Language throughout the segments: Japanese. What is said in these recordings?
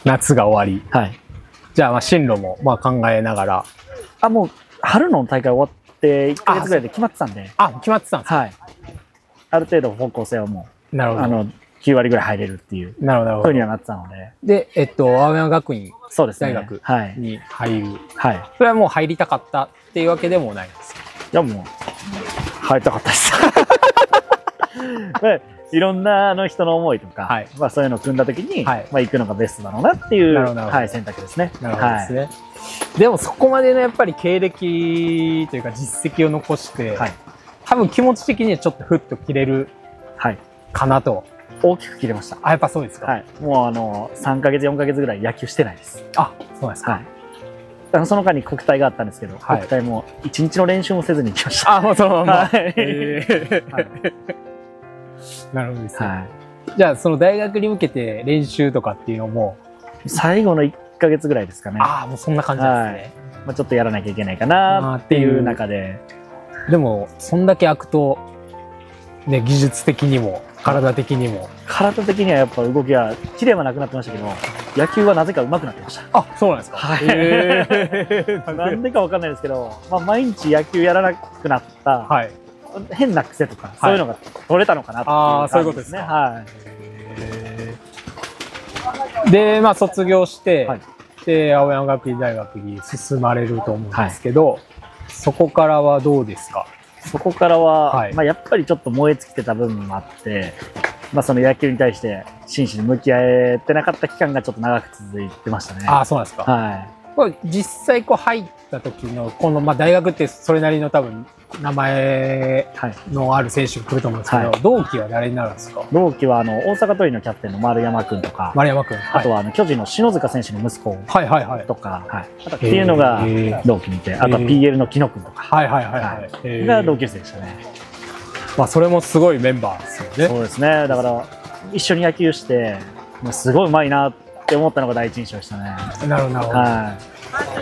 夏が終わり。 はい。 じゃあ、まあ進路もまあ考えながら。 あ、もう、春の大会終わって1ヶ月ぐらいで決まってたんで。 あ、決まってたんですか？ はい。ある程度方向性はもう、 なるほど。 9割ぐらい入れるっていうなるほど、なるほど。 風にはなってたので。 で、青山学院そうですね。 大学はい。 に入る。 はい。 それはもう入りたかったっていうわけでもないんですか？ いや、もう、入りたかったです。でいろんな人の思いとか、 はい、 まあそういうのを組んだときに、 はい、 まあ行くのがベストだろうなっていう、はい、選択ですね。 なるほどですね。はい、でもそこまでのやっぱり経歴というか実績を残して、はい、多分気持ち的にはちょっとふっと切れるかなと。 大きく切れました。 あ、やっぱそうですか。 はい。もう3ヶ月、4ヶ月ぐらい野球してないです。 あ、そうなんですか。 はい。その間に国体があったんですけど、はい、国体も1日の練習もせずに行きました。 あ、もうそのまま。はい。なるほどですね。はい、じゃあ、その大学に向けて練習とかっていうのも最後の1ヶ月ぐらいですかね。 ああ、もうそんな感じですね。はい、 まあちょっとやらなきゃいけないかなっていう中で。 でも、そんだけ空くと、ね、技術的にも、体的にも。 体的にはやっぱ動きは、綺麗はなくなってましたけど、野球はなぜか上手くなってました。 あ、そうなんですか。はい。 なんでかわかんないですけど、まあ毎日野球やらなくなった、はい、変な癖とか、そういうのが取れたのかなっていう感じですね。ああ、そういうことですね。はい。 で、まあ卒業して、はい、で、青山学院大学に進まれると思うんですけど、はい、そこからはどうですか？ そこからは、はい、まあやっぱりちょっと燃え尽きてた部分もあって、まあその野球に対して真摯に向き合えてなかった期間がちょっと長く続いてましたね。 ああ、そうなんですか。はい。これ実際こう入った時の、このまあ大学ってそれなりの多分名前のある選手が来ると思うんですけど、はい、同期は誰になるんですか？同期は大阪桐蔭のキャプテンの丸山君とか、 丸山君、 あとは巨人の篠塚選手の息子とか、っていうのが同期にいて、あとは PL の木野君とかが同級生でしたね。 まあそれもすごいメンバーですよね。 そうですね。だから一緒に野球してすごいうまいなって思ったのが第一印象でしたね。 なるほど。はい。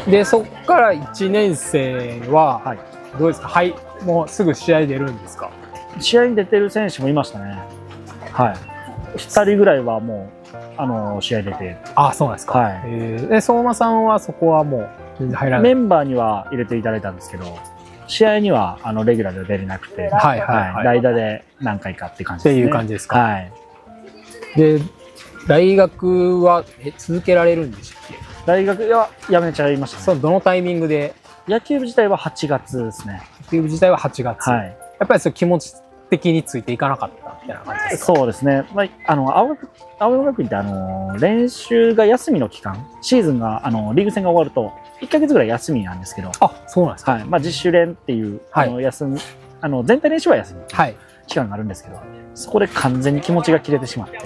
でそこから1年生は、はい、どうですか？はい、もうすぐ試合出るんですか？ 試合に出てる選手もいましたね。はい。2人ぐらいはもう試合出て。 あ、そうなんですか。はい。で相馬さんはそこはもう全然入らない。 メンバーには入れていただいたんですけど、試合にはレギュラーで出れなくて、はいはい、代打で何回かって感じですね。 っていう感じですか。 はい。 で大学は続けられるんでしたっけ？ 大学は辞めちゃいましたね。 そう、どのタイミングで？ 野球部自体は8月ですね。 野球部自体は8月。はい。やっぱりそう気持ち的についていかなかったみたいな感じですか？そうですね。 まあ、青山学院って練習が休みの期間、シーズンがリーグ戦が終わると1ヶ月ぐらい休みなんですけど。 あ、そうなんですか。 はい。まあ、自主練っていう、はい、休み、全体練習は休み。はい。期間があるんですけど、そこで完全に気持ちが切れてしまって、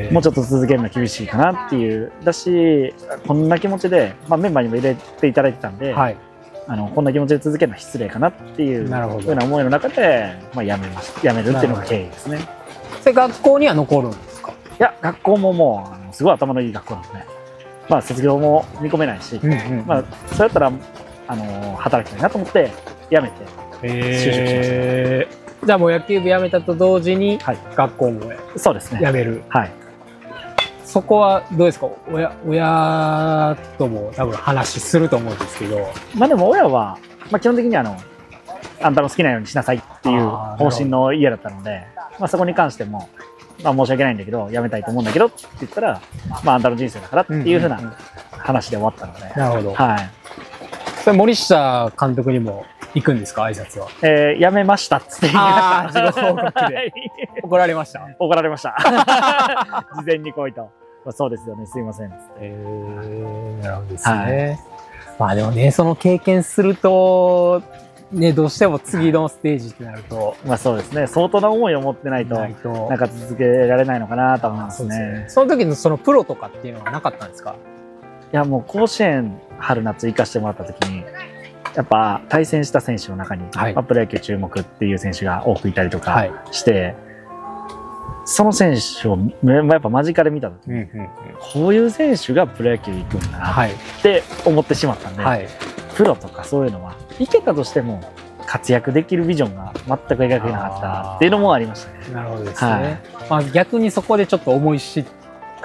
もうちょっと続けるの厳しいかなっていう、だし、こんな気持ちで、まあ、メンバーにも入れていただいてたんで、はい、こんな気持ちで続けるのは失礼かなっていうふうな思いの中で、まあ、やめるっていうのが経緯ですね。 それ学校には残るんですか？ いや、学校ももう、すごい頭のいい学校なんで、まあ、卒業も見込めないし、まあ、そうやったら、働きたいなと思って、辞めて、就職しました。 じゃあもう野球部辞めたと同時に学校もそうですね。 辞める。 はい。 そこはどうですか？親とも多分話すると思うんですけど。 まあでも親は、まあ基本的にあんたの好きなようにしなさいっていう方針の家だったので、まあそこに関しても、まあ申し訳ないんだけど、辞めたいと思うんだけどって言ったら、まああんたの人生だからっていうふうな話で終わったので。 なるほど。 はい。 それ森下監督にも行くんですか？挨拶は。 辞めましたっつって言いました。 自動報告で。怒られました。 怒られました。事前に来いと。そうですよね、すいませんっつって。 なるほどですね。まあでもね、その経験すると、ね、どうしても次のステージってなると。 まあそうですね、相当な思いを持ってないと、なんか続けられないのかなと思いますね。 その時のそのプロとかっていうのはなかったんですか？ いやもう甲子園春夏行かしてもらった時に、やっぱ対戦した選手の中に、はい、プロ野球注目っていう選手が多くいたりとかして、はい、その選手をやっぱ間近で見た時に、こういう選手がプロ野球行くんだなって思ってしまったんで、はい、プロとかそういうのは行けたとしても活躍できるビジョンが全く描けなかったっていうのもありましたね。 なるほどですね。はい、まあ逆にそこでちょっと思い知っ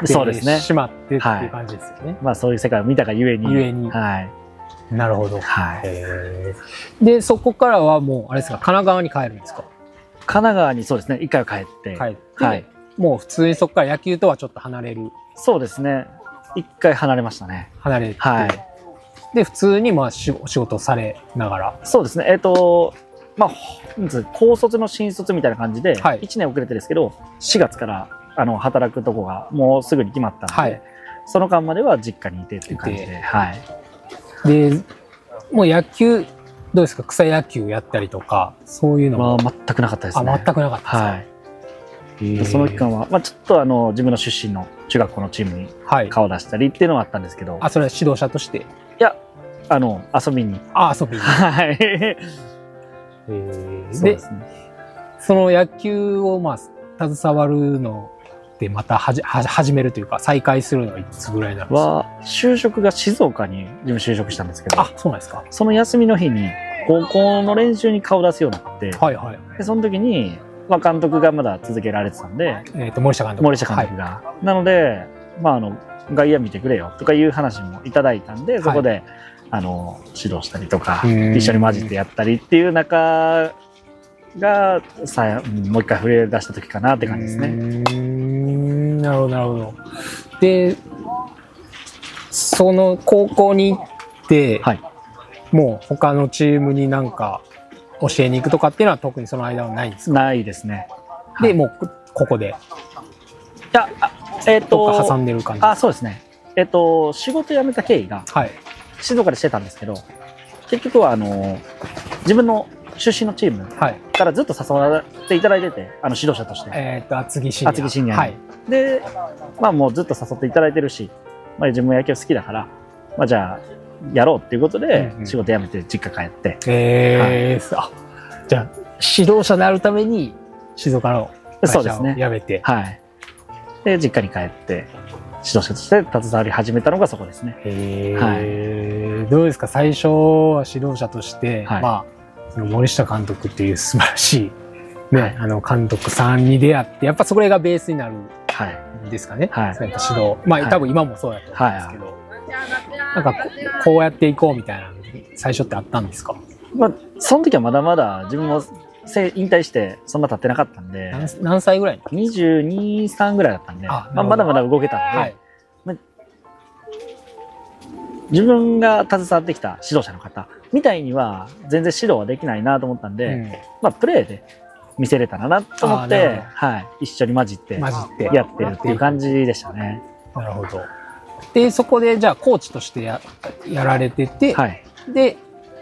しまってっていう感じですよね。 まあそういう世界を見たがゆえに。 はい。なるほど。はい。で、そこからはもう、あれですか、神奈川に帰るんですか？ 神奈川にそうですね、一回は帰って。 はい。もう普通にそこから野球とはちょっと離れる。 そうですね。一回離れましたね。 離れて。 はい。 で、普通にまあお仕事されながら。 そうですね。まあ、高卒の新卒みたいな感じで、1年遅れてですけど、4月から働くとこがもうすぐに決まったので、その間までは実家にいてっていう感じで。はい。で、 もう野球、どうですか？草野球やったりとか、そういうのも。 全くなかったですね。 全くなかったですか？ はい。その期間は、まあちょっと自分の出身の中学校のチームに顔を出したりっていうのがあったんですけど。 それは指導者として？いや、遊びに。 遊びに。 はい。 そうですね。その野球をまあ携わるのでまた始めるというか再開するのはいつぐらいなんですか？ 就職が静岡に自分就職したんですけど。 そうなんですか。 その休みの日に高校の練習に顔出すようになって、でその時に、まあ、監督がまだ続けられてたんで、 森下監督が、なので、まあ外野見てくれよとかいう話もいただいたんで、そこで指導したりとか一緒に混じってやったりっていう中がもう一回触れ出した時かなって感じですね。 なるほどなるほど。でその高校に行って、もう他のチームになんか教えに行くとかっていうのは特にその間はないんですか？ ないですね。 でもうここで。 いや挟んでる感じ。 そうですね。仕事辞めた経緯が、静岡でしてたんですけど、結局は自分の出身のチームからずっと誘われていただいてて、指導者として。 厚木シニア。 で、まあもうずっと誘っていただいてるし、まあ自分も野球好きだから、まあじゃあやろうっていうことで仕事辞めて実家帰って。 じゃあ指導者になるために静岡の会社を辞めて。 で、実家に帰って、指導者として携わり始めたのがそこですね。 どうですか？最初は指導者として、まあ、森下監督っていう素晴らしい、ね、監督さんに出会って、やっぱそれがベースになるんですかね。そうやって指導。まあ、多分今もそうだと思うんですけど、なんかこうやっていこうみたいな、最初ってあったんですか？ まあ、その時はまだまだ自分も引退してそんな経ってなかったんで。 何歳ぐらい ？22、3ぐらいだったんで、まあ、まだまだ動けたんで、まあ、自分が携わってきた指導者の方みたいには全然指導はできないなと思ったんで、まあ、プレーで見せれたらなと思って、一緒に混じってやってるっていう感じでしたね。 なるほど。で、そこでじゃあコーチとしてやられてて、で、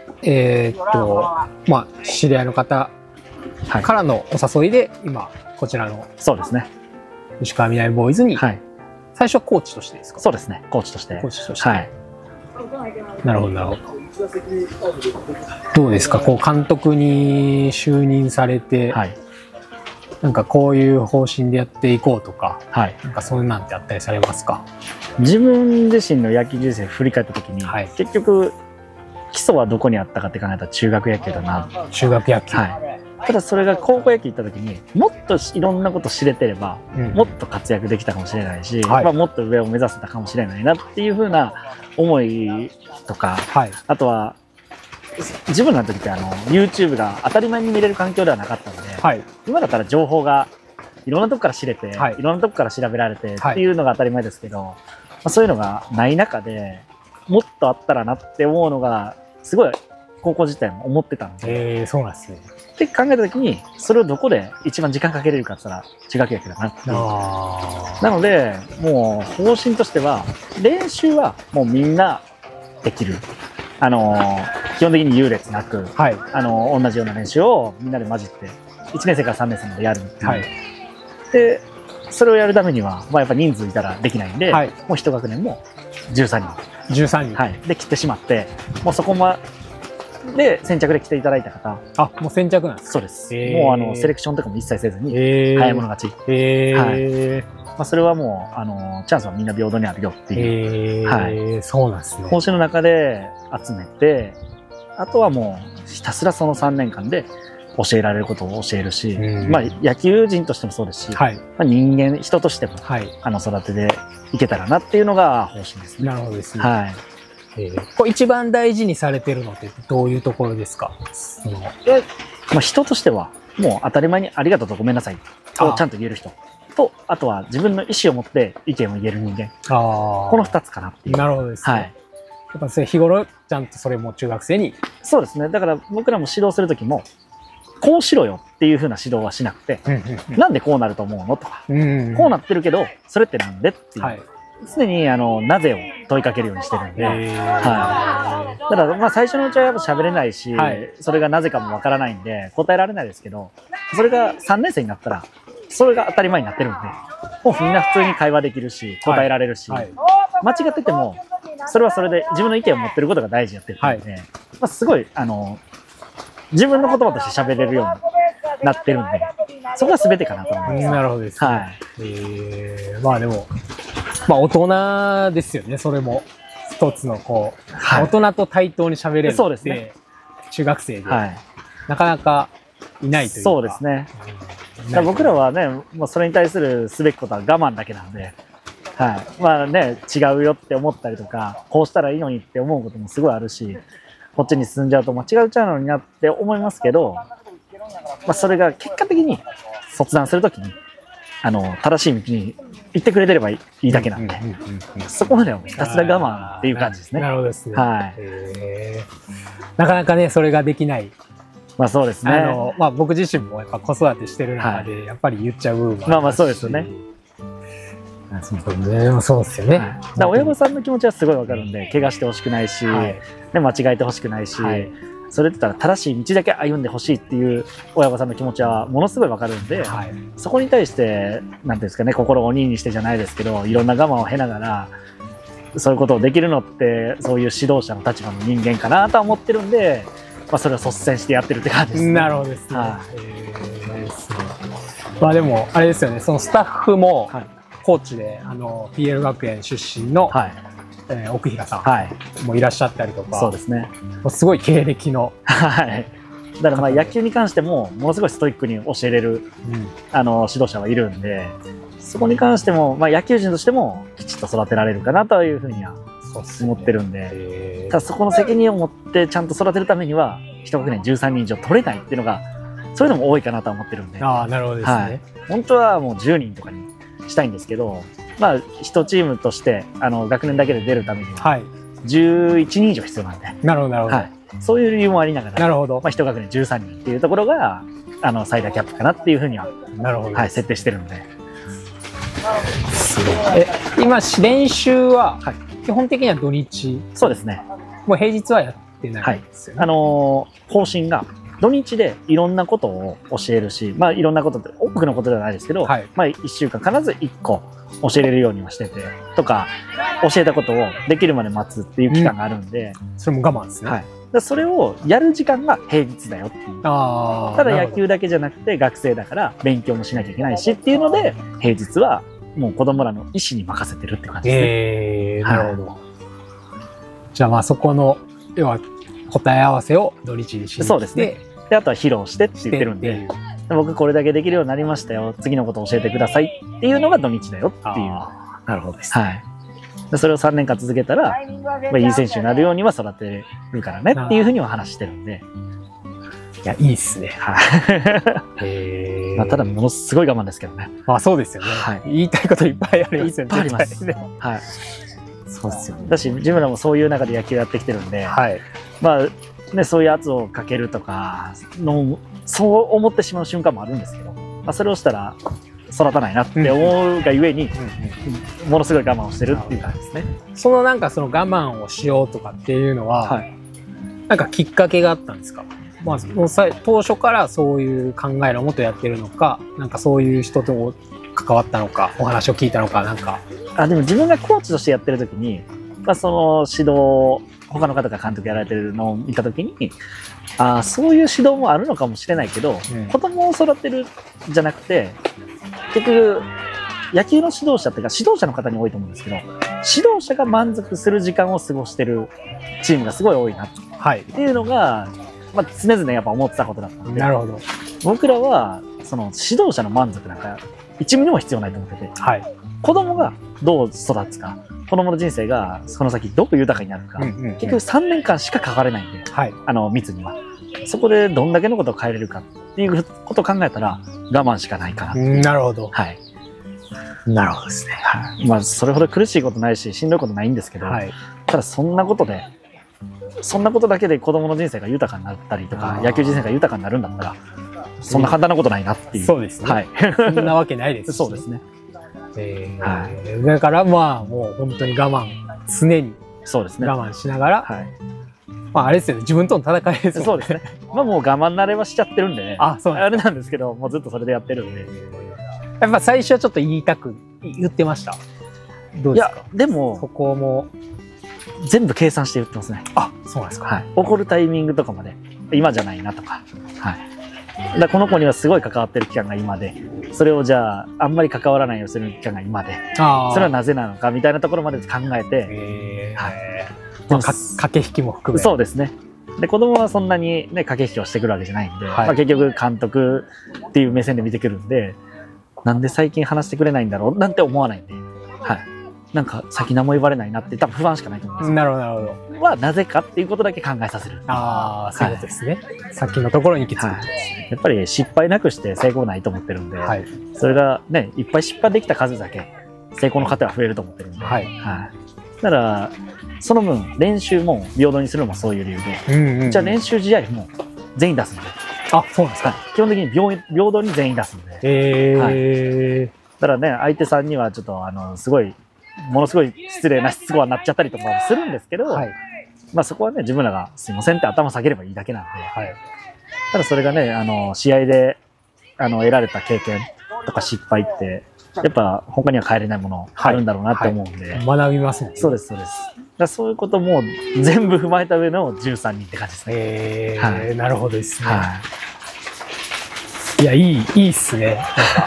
まあ、知り合いの方からのお誘いで、今、こちらの、 そうですね。 石川みなみボーイズに、最初はコーチとしてですか？ そうですね。コーチとして。 なるほど、なるほど。どうですか？こう、監督に就任されて、なんかこういう方針でやっていこうとか、なんかそういうなんてあったりされますか？ 自分自身の野球人生振り返ったときに、結局、基礎はどこにあったかって考えたら中学野球だな。 中学野球。 ただそれが高校野球行った時にもっといろんなこと知れてれば、もっと活躍できたかもしれないし、まあ、もっと上を目指せたかもしれないなっていうふうな思いとか、あとは自分の時ってYouTube が当たり前に見れる環境ではなかったので、今だったら情報がいろんなとこから知れて、いろんなとこから調べられてっていうのが当たり前ですけど、まあ、そういうのがない中でもっとあったらなって思うのがすごい高校時代も思ってたんで。 そうなんですね。 って考えた時にそれをどこで一番時間かけれるかって言ったら中学野球だなっていう。なのでもう方針としては練習はもうみんなできる。基本的に優劣なく、同じような練習をみんなで混じって1年生から3年生までやるっていう。でそれをやるためには、まあ、やっぱ人数いたらできないんで、もう1学年も13人で切ってしまって、もうそこで先着で来ていただいた方。 もう先着なんですか？ そうです。もうセレクションとかも一切せずに、早い者勝ち。まあそれはもうチャンスはみんな平等にあるよっていう。 そうなんですね。 方針の中で集めて、あとはもうひたすらその3年間で教えられることを教えるし、まあ野球人としてもそうですし、まあ人間人としても育てていけたらなっていうのが方針ですね。 なるほどですね。 はい。 これ一番大事にされてるのってどういうところですか？ まあ、人としては、もう当たり前にありがとうとごめんなさいをちゃんと言える人と、あとは自分の意思を持って意見を言える人間。この2つかなっていう。 なるほどですね。はい。やっぱそれ日頃、ちゃんとそれも中学生に。 そうですね。だから僕らも指導するときも、こうしろよっていう風な指導はしなくて、なんでこうなると思うのとか、こうなってるけど、それってなんでっていう。常になぜを問いかけるようにしてるんで、はい。だからまあ最初のうちはやっぱ喋れないし、それがなぜかもわからないんで答えられないですけど、それが3年生になったら、それが当たり前になってるんで、もうみんな普通に会話できるし、答えられるし、間違ってても、それはそれで自分の意見を持ってることが大事やってるんで、まあすごい、自分の言葉として喋れるようになってるんで、そこが全てかなと思います。 なるほどです、ね。はい。まあでも、まあ大人ですよね、それも。一つのこう、大人と対等に喋れるって、そうですね。中学生で、なかなかいないというか。 そうですね。僕らはね、もうそれに対するすべきことは我慢だけなんで、はい。まあね、違うよって思ったりとか、こうしたらいいのにって思うこともすごいあるし、こっちに進んじゃうと間違うちゃうのになって思いますけど、まあそれが結果的に卒団するときに、正しい道に行ってくれてればいいだけなんで、そこまではひたすら我慢っていう感じですね。 なるほどですね。 はい。 なかなかね、それができない。 まあそうですね。 まあ僕自身もやっぱ子育てしてる中で、やっぱり言っちゃう部分もあるし。 まあまあそうですよね。 そうですよね。 だ親御さんの気持ちはすごいわかるんで、怪我してほしくないし、間違えてほしくないし、それって言ったら正しい道だけ歩んでほしいっていう親御さんの気持ちはものすごいわかるんで、そこに対して、なんていうんですかね、心を鬼にしてじゃないですけど、いろんな我慢を経ながら、そういうことをできるのって、そういう指導者の立場の人間かなとは思ってるんで、まあそれを率先してやってるって感じですね。 なるほどですね。まあでも、あれですよね、そのスタッフも、コーチでPL 学園出身の、奥平さんもいらっしゃったりとか、 そうですね。 すごい経歴の。 はい。だからまあ野球に関してもものすごいストイックに教えれる、指導者はいるんで、そこに関してもまあ野球人としてもきちっと育てられるかなというふうには思ってるんで、ただそこの責任を持ってちゃんと育てるためには一学年13人以上取れないっていうのがそれでも多いかなと思ってるんで。 ああ、なるほどですね。 本当はもう10人とかにしたいんですけど、まあ1チームとして学年だけで出るためには11人以上必要なんで。 なるほど、なるほど。 そういう理由もありながら、 なるほど。 まあ1学年13人っていうところが最大キャップかなっていうふうには、 なるほど、 設定してるので。 すごい。今練習は基本的には土日。 そうですね。 もう平日はやってないですよね。 方針が土日でいろんなことを教えるし、まあいろんなことって多くのことではないですけど、まあ1週間必ず1個教えれるようにはしてて、とか教えたことをできるまで待つっていう期間があるんで、 それも我慢ですね。 それをやる時間が平日だよっていう。ただ野球だけじゃなくて学生だから勉強もしなきゃいけないしっていうので、平日はもう子供らの意思に任せてるって感じですね。 なるほど。じゃあまあそこの要は答え合わせを土日にして、 そうですね。であとは披露してって言ってるんで、僕これだけできるようになりましたよ、次のことを教えてくださいっていうのが土日だよっていう。 なるほどです。 でそれを3年間続けたら、まあ、いい選手になるようには育てるからねっていうふうには話してるんで。 いや、いいっすね。 まあただものすごい我慢ですけどね。 まあそうですよね。言いたいこといっぱいありますよね。 いっぱいあります。そうですよね。だし自分らもそういう中で野球やってきてるんで、まあね、そういう圧をかけるとかの、そう思ってしまう瞬間もあるんですけど、まあ、それをしたら育たないなって思うがゆえに、ものすごい我慢をしてるっていう感じですね。 そのなんかその我慢をしようとかっていうのは、なんかきっかけがあったんですか？まあ、当初からそういう考えのもとやってるのか、なんかそういう人と関わったのか、お話を聞いたのか、なんか。 でも自分がコーチとしてやってる時に、まあ、その指導、他の方が監督やられてるのを見た時に、そういう指導もあるのかもしれないけど、子供を育てるじゃなくて、結局野球の指導者っていうか指導者の方に多いと思うんですけど、指導者が満足する時間を過ごしてるチームがすごい多いなっていうのが、まあ、常々やっぱ思ってたことだったので、 なるほど。 僕らはその指導者の満足なんか1ミリも必要ないと思ってて、子供がどう育つか、子供の人生がその先どう豊かになるか、結局3年間しかかかれないんで、密には。そこでどんだけのことを変えれるかっていうことを考えたら、我慢しかないかな。 なるほど。 はい。 なるほどですね。 はい。まあ、それほど苦しいことないし、しんどいことないんですけど、ただそんなことだけで子供の人生が豊かになったりとか、野球人生が豊かになるんだったら、そんな簡単なことないなっていう。 そうですね。はい。そんなわけないです。 そうですね。 だからまあ、もう本当に我慢、常に。 そうですね。 我慢しながら。まあ、あれですよね。自分との戦いですよね。 そうですね。まあ、もう我慢慣れはしちゃってるんでね。 そうあれなんですけど、もうずっとそれでやってるんで。 やっぱ最初はちょっと言ってました。どうですか？いや、 でも、 そこも、 全部計算して言ってますね。 そうなんですか。 はい。怒るタイミングとかまで、今じゃないなとか。はい。この子にはすごい関わってる期間が今で、それをじゃあ、あんまり関わらないようにする期間が今で、それはなぜなのかみたいなところまで考えて、 駆け引きも含め。 そうですね。で、子供はそんなにね、駆け引きをしてくるわけじゃないんで、結局監督っていう目線で見てくるんで、なんで最近話してくれないんだろうなんて思わないんで、はい。なんか先何も言われないなって多分不安しかないと思うんです。 なるほど、なるほど。 はなぜかっていうことだけ考えさせる。 そういうことですね。さっきのところに行き着く。やっぱり失敗なくして成功ないと思ってるんで、それがね、いっぱい失敗できた数だけ成功の方が増えると思ってるんで、だから、その分練習も平等にするのもそういう理由で、じゃあ練習試合も全員出すんで。 そうなんですか。 基本的に平等に全員出すんで。だからね、相手さんにはちょっとものすごい失礼な失語になっちゃったりとかもするんですけど、まあそこはね、自分らがすいませんって頭下げればいいだけなんで、ただそれがね、試合で得られた経験とか失敗って、やっぱ他には変えれないものあるんだろうなって思うんで。 学びますね。 そうです、そうです。だそういうことも全部踏まえた上の13人って感じですね。 なるほどですね。いや、いいっすね。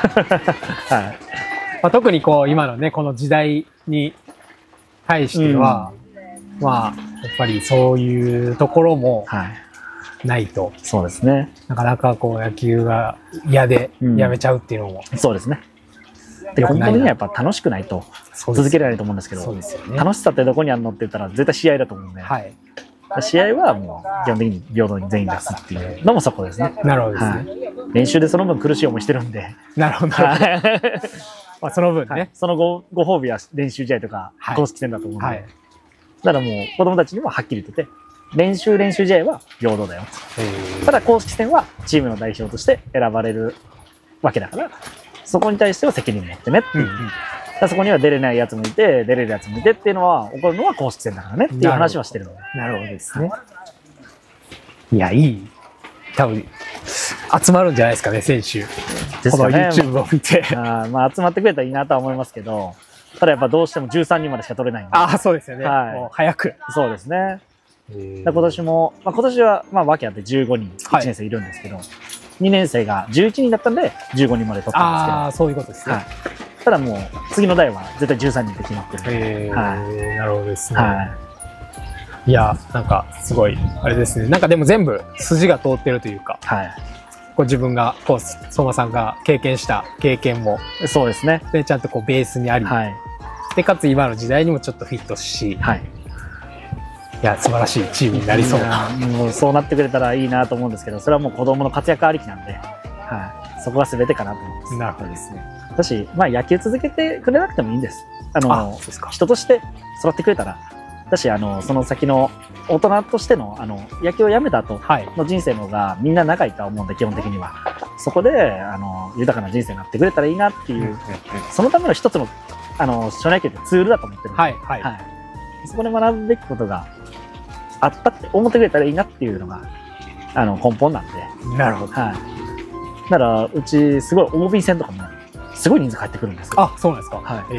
特に今のね、この時代に対しては、まあ、やっぱりそういうところもないと。 そうですね。 なかなか野球が嫌でやめちゃうっていうのも。 そうですね。で、本当にやっぱ楽しくないと続けられないと思うんですけど、楽しさってどこにあるのって言ったら絶対試合だと思うんで、試合はもう基本的に平等に全員出すっていうのもそこですね。 なるほどですね。 練習でその分苦しい思いしてるんで。 なるほど。その分ね。 そのご褒美は練習試合とか公式戦だと思うんで。だからもう子供たちにもはっきり言ってて、練習試合は平等だよ。ただ公式戦はチームの代表として選ばれるわけだから、そこに対しては責任持ってねっていう。そこには出れないやつもいて、出れるやつもいてっていうのは、起こるのは公式戦だからねっていう話はしてるので。 なるほどですね。いや、多分、集まるんじゃないですかね、選手。この YouTube を見て。 まあ、集まってくれたらいいなとは思いますけど、ただやっぱどうしても13人までしか取れないんで。 そうですよね。もう早く。 そうですね。今年も、今年は、訳あって15人、1年生いるんですけど、2年生が11人だったんで、15人まで取ったんですけど。 そういうことですね。 ただもう、次の代は絶対13人って決まってる。 なるほどですね。いや、なんか、すごい、あれですね。なんかでも全部筋が通ってるというか、自分が、相馬さんが経験した経験も、 そうですね。 で、ちゃんとベースにあり、で、かつ今の時代にもちょっとフィットし、いや、素晴らしいチームになりそうな。 もうそうなってくれたらいいなと思うんですけど、それはもう子供の活躍ありきなんで、そこが全てかなと思います。 なるほどですね。 私、野球続けてくれなくてもいいんです。人として育ってくれたら、私、その先の大人としての、野球をやめた後の人生の方がみんな仲いいと思うんで、基本的には。そこで、豊かな人生になってくれたらいいなっていう、そのための一つの、少年野球ってツールだと思ってるんで、そこで学ぶべきことがあったって思ってくれたらいいなっていうのが、根本なんで。 なるほど。 だから、うち、すごい OB 戦とかも、すごい人数帰ってくるんですよ。 そうなんですか。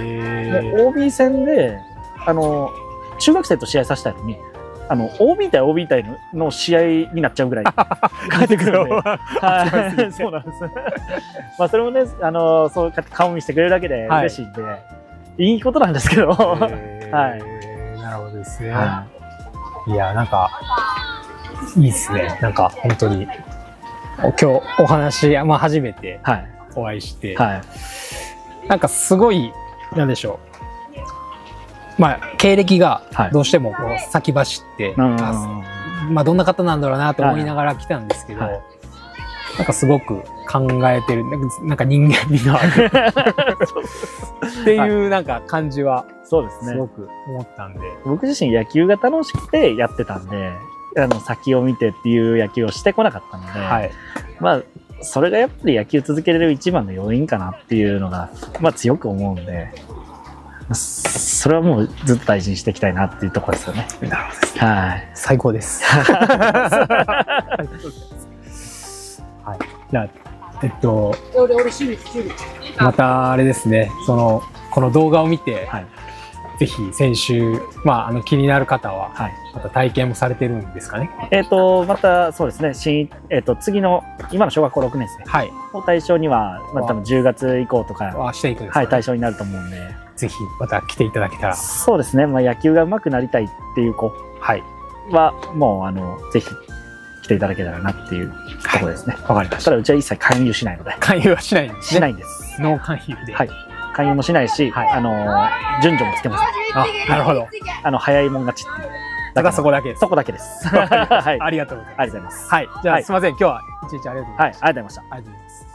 OB 戦で、中学生と試合させたいのに、OB 対 OB 対の試合になっちゃうぐらい帰ってくるんで。そうなんです。まあ、それもね、そう顔見せてくれるだけで嬉しいんで、いいことなんですけど。なるほどですね。いや、なんか、いいですね。なんか、本当に、今日お話、初めてお会いして、なんかすごい、なんでしょう。 まあ、経歴がどうしてもこう先走って、まあ、どんな方なんだろうなと思いながら来たんですけど、なんかすごく考えてる、なんか人間味のあるっていうなんか感じは、そうですね。すごく思ったんで。 僕自身野球が楽しくてやってたんで、先を見てっていう野球をしてこなかったので、まあ、それがやっぱり野球続けれる一番の要因かなっていうのが、まあ強く思うんで、それはもうずっと大事にしていきたいなっていうところですよね。 なるほどですね。はい。最高です。はい。じゃあ、またあれですね、この動画を見て、ぜひ先週、まあ、気になる方は、また体験もされてるんですかね。 またそうですね、次の、今の小学校6年生を対象には、まあ、多分10月以降とか、対象になると思うんで、 ぜひまた来ていただけたら。 そうですね、まあ、野球が上手くなりたいっていう子は、もう、ぜひ来ていただけたらなっていうところですね。 わかりました。 ただ、うちは一切勧誘しないので。 勧誘はしないんですね。 しないんです。 ノー勧誘で。 はい。勧誘もしないし、順序もつけません。 あ、なるほど。 早いもん勝ちっていう。 だからそこだけ。 そこだけです。 はい。ありがとうございます。 ありがとうございます。 はい。じゃあ、すみません。今日は一日ありがとうございました。 はい。ありがとうございました。 ありがとうございます。